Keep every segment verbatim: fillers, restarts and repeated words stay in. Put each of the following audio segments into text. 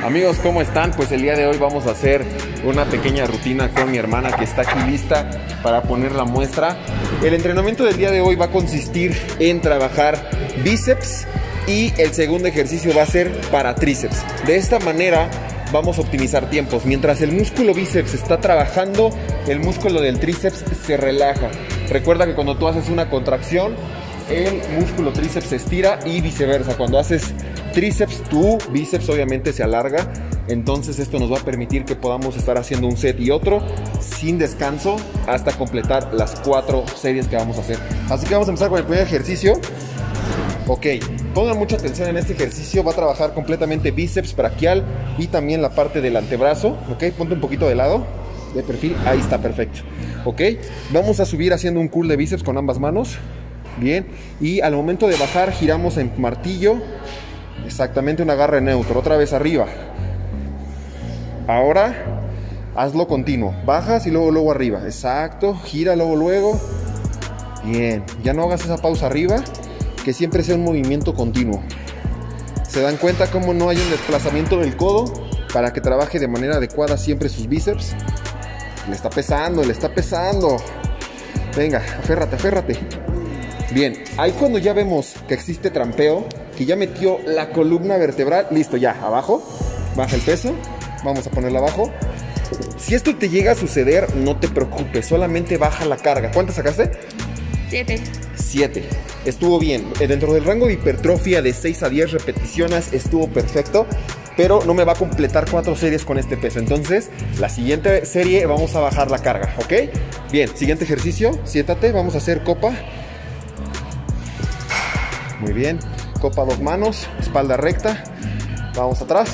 Amigos, ¿cómo están? Pues el día de hoy vamos a hacer una pequeña rutina con mi hermana que está aquí lista para poner la muestra. El entrenamiento del día de hoy va a consistir en trabajar bíceps y el segundo ejercicio va a ser para tríceps. De esta manera vamos a optimizar tiempos. Mientras el músculo bíceps está trabajando, el músculo del tríceps se relaja. Recuerda que cuando tú haces una contracción, el músculo tríceps se estira y viceversa. Cuando haces tríceps, tu bíceps obviamente se alarga. Entonces esto nos va a permitir que podamos estar haciendo un set y otro sin descanso hasta completar las cuatro series que vamos a hacer. Así que vamos a empezar con el primer ejercicio. Ok, pongan mucha atención en este ejercicio. Va a trabajar completamente bíceps, braquial y también la parte del antebrazo. Ok, ponte un poquito de lado, de perfil, ahí está, perfecto. Ok, vamos a subir haciendo un curl de bíceps con ambas manos. Bien, y al momento de bajar giramos en martillo. Exactamente, un agarre neutro, otra vez arriba. Ahora hazlo continuo, bajas y luego luego arriba. Exacto, gira luego luego. Bien, ya no hagas esa pausa arriba, que siempre sea un movimiento continuo. ¿Se dan cuenta cómo no hay un desplazamiento del codo para que trabaje de manera adecuada siempre sus bíceps? Le está pesando, le está pesando. Venga, aférrate, aférrate. Bien, ahí cuando ya vemos que existe trampeo, que ya metió la columna vertebral, listo, ya, abajo, baja el peso, vamos a ponerla abajo. Si esto te llega a suceder, no te preocupes, solamente baja la carga. ¿Cuántas sacaste? Siete. Siete. Estuvo bien. Dentro del rango de hipertrofia de seis a diez repeticiones estuvo perfecto, pero no me va a completar cuatro series con este peso. Entonces, la siguiente serie vamos a bajar la carga, ¿ok? Bien, siguiente ejercicio, siéntate, vamos a hacer copa. Muy bien, copa a dos manos, espalda recta, vamos atrás.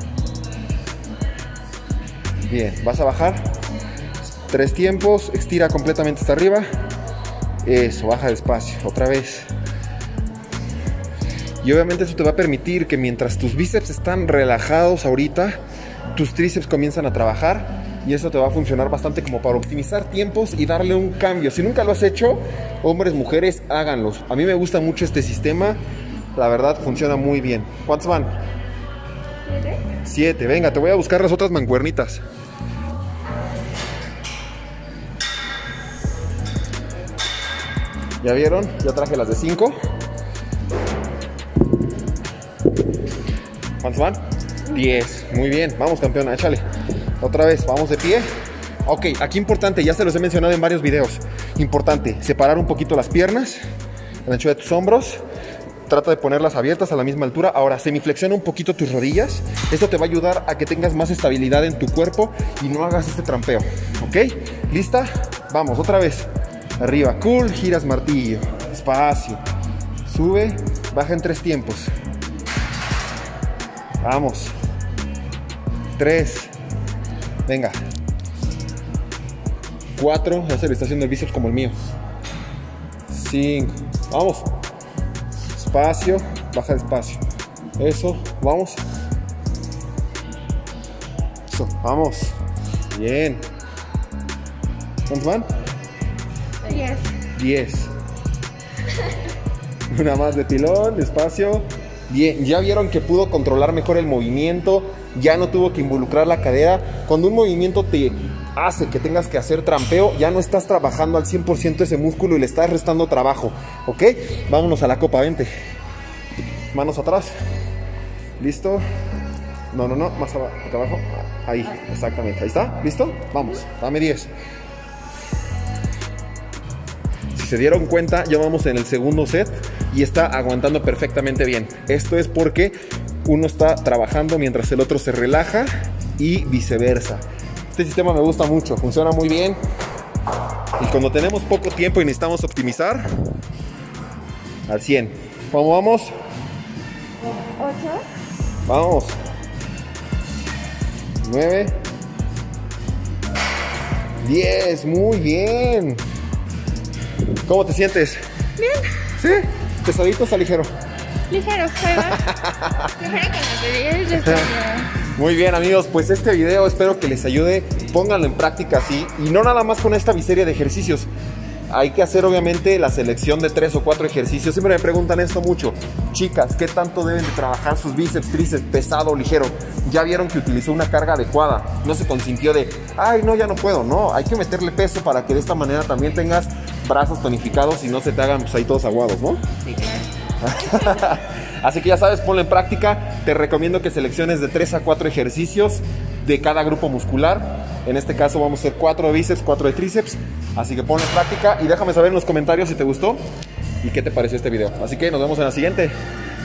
Bien, vas a bajar tres tiempos, estira completamente hasta arriba. Eso, baja despacio, otra vez. Y obviamente eso te va a permitir que mientras tus bíceps están relajados ahorita, tus tríceps comienzan a trabajar. Y eso te va a funcionar bastante como para optimizar tiempos y darle un cambio. Si nunca lo has hecho, hombres, mujeres, háganlos. A mí me gusta mucho este sistema. La verdad, funciona muy bien. ¿Cuántos van? Siete. Siete. Venga, te voy a buscar las otras mancuernitas. ¿Ya vieron? Ya traje las de cinco. ¿Cuántos van? Diez. Muy bien. Vamos, campeona, échale. Otra vez, vamos de pie. Ok, aquí importante, ya se los he mencionado en varios videos. Importante, separar un poquito las piernas, el ancho de tus hombros. Trata de ponerlas abiertas a la misma altura. Ahora, semiflexiona un poquito tus rodillas. Esto te va a ayudar a que tengas más estabilidad en tu cuerpo y no hagas este trampeo. ¿Ok? ¿Lista? Vamos, otra vez. Arriba, cool, giras martillo. Despacio. Sube, baja en tres tiempos. Vamos. Tres. Venga. Cuatro. Ya se le está haciendo el bíceps como el mío. Cinco. Vamos. Espacio. Baja despacio. Eso. Vamos. Eso. Vamos. Bien. ¿Cuántos van? Diez. Diez. Una más de pilón. Despacio. Bien. Ya vieron que pudo controlar mejor el movimiento. Ya no tuvo que involucrar la cadera. Cuando un movimiento te hace que tengas que hacer trampeo, ya no estás trabajando al cien por ciento ese músculo y le estás restando trabajo. ¿Ok? Vámonos a la copa, vente. Manos atrás. ¿Listo? No, no, no, más abajo, acá abajo. Ahí, exactamente, ahí está. ¿Listo? Vamos, dame diez. Si se dieron cuenta, ya vamos en el segundo set y está aguantando perfectamente bien. Esto es porque uno está trabajando mientras el otro se relaja y viceversa. Este sistema me gusta mucho, funciona muy bien. Y cuando tenemos poco tiempo y necesitamos optimizar, al cien. ¿Cómo vamos? Ocho. Vamos. Nueve. Diez. Muy bien. ¿Cómo te sientes? Bien. ¿Sí? ¿Pesadito o está ligero? Ligero, ligero que me pedí. Muy bien, amigos, pues este video espero que les ayude. Pónganlo en práctica así. Y no nada más con esta serie de ejercicios. hay que hacer obviamente la selección de tres o cuatro ejercicios. Siempre me preguntan esto mucho. Chicas, ¿qué tanto deben de trabajar sus bíceps, tríceps, pesado o ligero? Ya vieron que utilizó una carga adecuada. No se consintió de, ay, no, ya no puedo. No, hay que meterle peso para que de esta manera también tengas brazos tonificados y no se te hagan pues ahí todos aguados, ¿no? Sí, claro. Así que ya sabes, ponlo en práctica. Te recomiendo que selecciones de tres a cuatro ejercicios de cada grupo muscular. En este caso vamos a hacer cuatro de bíceps, cuatro de tríceps. Así que ponlo en práctica y déjame saber en los comentarios si te gustó y qué te pareció este video. Así que nos vemos en la siguiente.